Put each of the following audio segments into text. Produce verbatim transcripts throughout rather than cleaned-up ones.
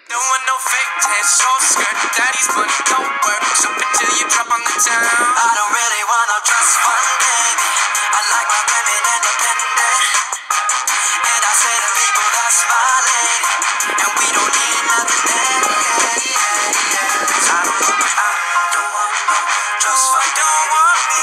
Don't want no fake test, short skirt, daddy's money, don't work, jump until you drop on the town. I don't really want no just one, baby. I like my women independent, and I say to people that's my lady, and we don't need nothing then, yeah, yeah, yeah. I don't want, I don't want no just one, don't want me,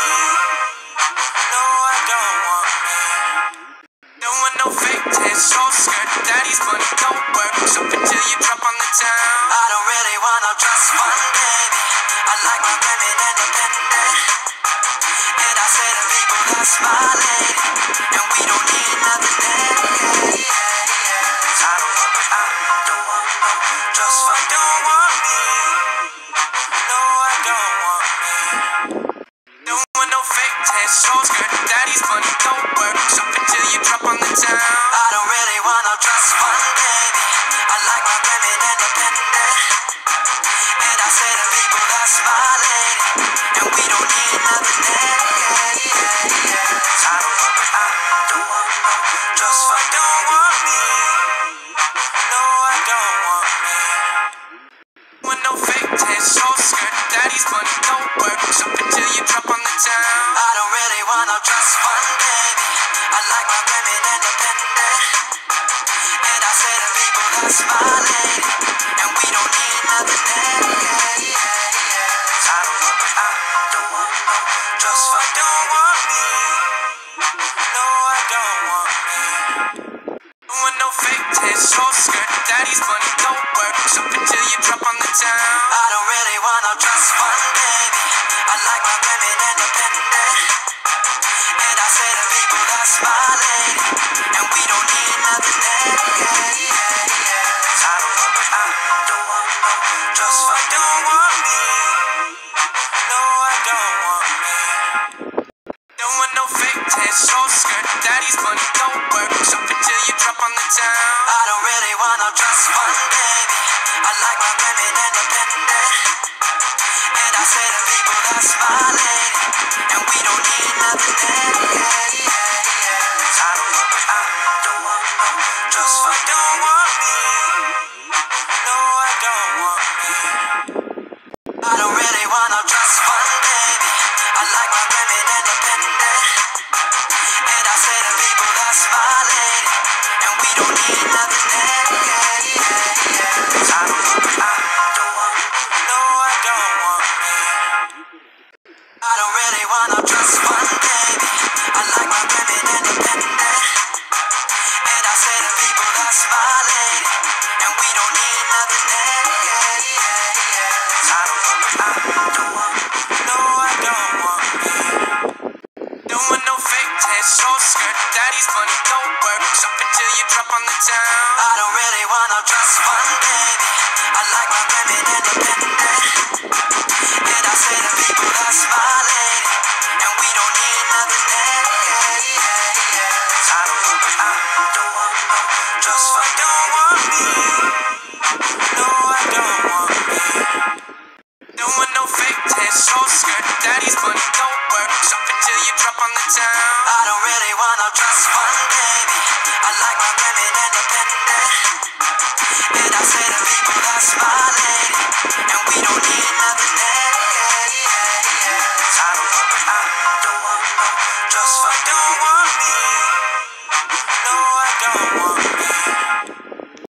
no I don't want me. Don't want no fake test, short skirt, daddy's money, don't work, jump until you drop on the town. I don't really want no just one, baby. I like my women independent, and I say to people that's my lady, and we don't need nothing then, yeah, yeah, yeah. I don't want, I don't want no just one, don't want me, no I don't want me. Don't want no fake test, short skirt, daddy's money, don't work, jump until you drop on the town. I don't really want no just one, baby. I like my women independent, and I say to people that's my lady, and we don't need nothing then, yeah, yeah, yeah. I don't want, I don't want no just one, don't want me, no I don't want me. Want no fake test, short skirt, daddy's money, don't work, jump until you drop on the town. I don't really want no just one, baby. I like my women independent, and I say to people that's my lady, and we don't need nothing then, yeah, yeah, yeah. I don't want, I don't want no just one, don't want me, no I don't want me. Don't want no fake test, short skirt, daddy's money, don't work, jump until you drop on the town. I don't really want no just one, baby. I like my women independent, and I say to people that's my lady, and we don't need nothing then, yeah, yeah, yeah. I don't want, I don't want no just one, don't want me, no I don't want me. Don't want no fake test, short skirt, daddy's money, don't work, jump until you drop on the town. I don't really want no just one, baby. I like my women independent, and I say to people that's my lady, and we don't need nothing then, yeah, yeah, yeah. I don't want, I don't want no just one, don't want me, no I don't want me. I don't really want no just one, baby. I like my women independent, and I say to people that's my lady, and we don't need nothing then, yeah, yeah, yeah. I don't want, I don't want, no I don't want me. I don't really want no just one, baby. I like my women independent, and I say to people that's my lady, and we don't need nothing then, yeah, yeah, yeah. I don't want, I don't want, no I don't want me. Don't want no fake test, short skirt, daddy's money, don't work, jump until you drop on the town. I don't really want no just one, baby. I like my women independent, and I say to people that's my